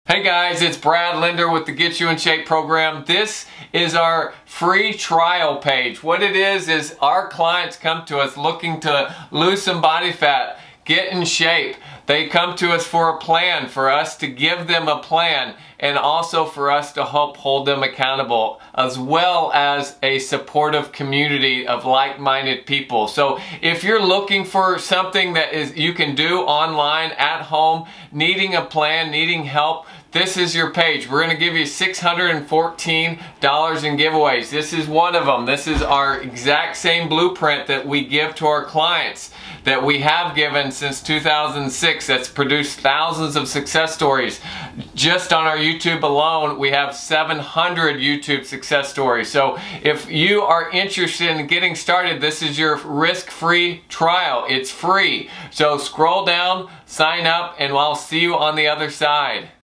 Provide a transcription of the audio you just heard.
Hey guys, it's Brad Linder with the Get You in Shape program. This is our free trial page. What it is our clients come to us looking to lose some body fat, get in shape. They come to us for a plan, for us to give them a plan, and also for us to help hold them accountable, as well as a supportive community of like-minded people. So if you're looking for something that you can do online at home, needing a plan, needing help, this is your page. We're going to give you $614 in giveaways. This is one of them. This is our exact same blueprint that we give to our clients, that we have given since 2006. That's produced thousands of success stories. Just on our YouTube alone, we have 700 YouTube success stories. So if you are interested in getting started, this is your risk-free trial. It's free. So scroll down, sign up, and I'll see you on the other side.